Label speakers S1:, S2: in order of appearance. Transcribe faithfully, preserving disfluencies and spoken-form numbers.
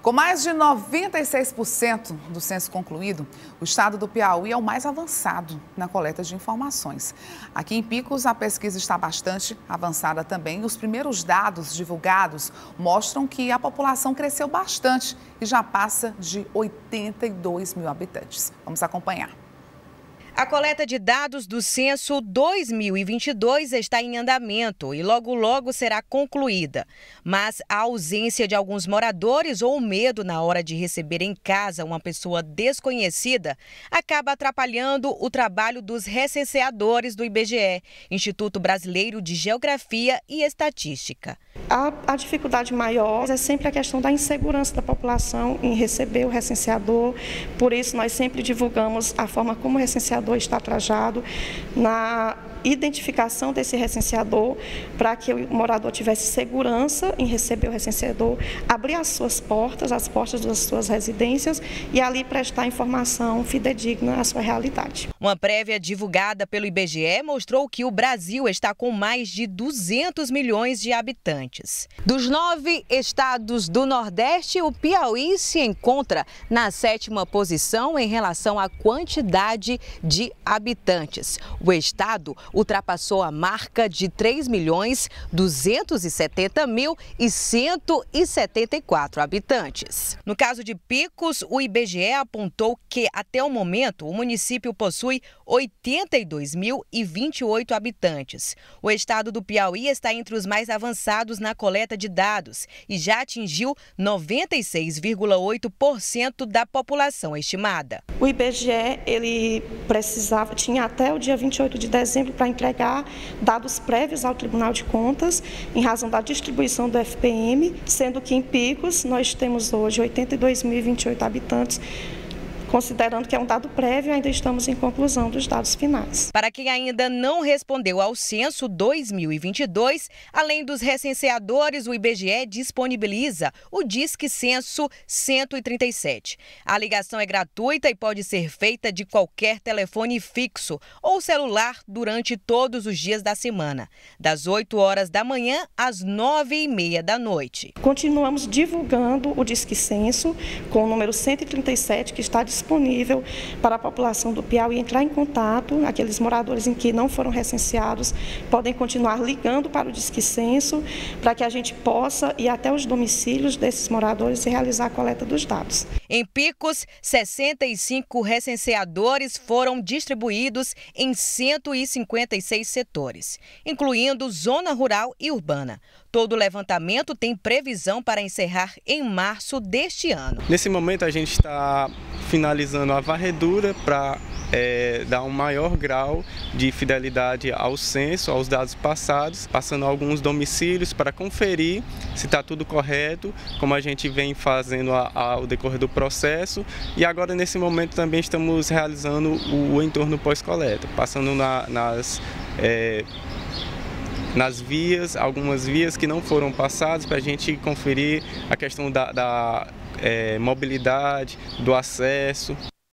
S1: Com mais de noventa e seis por cento do censo concluído, o estado do Piauí é o mais avançado na coleta de informações. Aqui em Picos, a pesquisa está bastante avançada também. Os primeiros dados divulgados mostram que a população cresceu bastante e já passa de oitenta e dois mil habitantes. Vamos acompanhar.
S2: A coleta de dados do Censo dois mil e vinte e dois está em andamento e logo logo será concluída. Mas a ausência de alguns moradores ou o medo na hora de receber em casa uma pessoa desconhecida acaba atrapalhando o trabalho dos recenseadores do I B G E, Instituto Brasileiro de Geografia e Estatística.
S3: A, a dificuldade maior é sempre a questão da insegurança da população em receber o recenseador. Por isso, nós sempre divulgamos a forma como o recenseador está trajado, na identificação desse recenseador, para que o morador tivesse segurança em receber o recenseador, abrir as suas portas, as portas das suas residências e ali prestar informação fidedigna à sua realidade.
S2: Uma prévia divulgada pelo I B G E mostrou que o Brasil está com mais de duzentos milhões de habitantes. Dos nove estados do Nordeste, o Piauí se encontra na sétima posição em relação à quantidade de habitantes. O estado ultrapassou a marca de três milhões duzentos e setenta mil e cento e setenta e quatro habitantes. No caso de Picos, o I B G E apontou que, até o momento, o município possui oitenta e dois mil e vinte e oito habitantes. O estado do Piauí está entre os mais avançados na coleta de dados e já atingiu noventa e seis vírgula oito por cento da população estimada.
S3: O I B G E ele precisava, tinha até o dia vinte e oito de dezembro para entregar dados prévios ao Tribunal de Contas, em razão da distribuição do F P M, sendo que em Picos nós temos hoje oitenta e dois mil e vinte e oito habitantes. Considerando que é um dado prévio, ainda estamos em conclusão dos dados finais.
S2: Para quem ainda não respondeu ao Censo dois mil e vinte e dois, além dos recenseadores, o I B G E disponibiliza o Disque Censo cento e trinta e sete. A ligação é gratuita e pode ser feita de qualquer telefone fixo ou celular durante todos os dias da semana, das oito horas da manhã às nove e meia da noite.
S3: Continuamos divulgando o Disque Censo com o número cento e trinta e sete, que está disponível disponível para a população do Piauí entrar em contato. Aqueles moradores em que não foram recenseados podem continuar ligando para o Disque Censo para que a gente possa ir até os domicílios desses moradores e realizar a coleta dos dados.
S2: Em Picos, sessenta e cinco recenseadores foram distribuídos em cento e cinquenta e seis setores, incluindo zona rural e urbana. Todo o levantamento tem previsão para encerrar em março deste ano.
S4: Nesse momento a gente está finalizando a varredura para é, dar um maior grau de fidelidade ao censo, aos dados passados, passando alguns domicílios para conferir se está tudo correto, como a gente vem fazendo a, a, ao decorrer do processo. E agora, nesse momento, também estamos realizando o, o entorno pós-coleta, passando na, nas... É, nas vias, algumas vias que não foram passadas, para a gente conferir a questão da, da é, mobilidade, do acesso.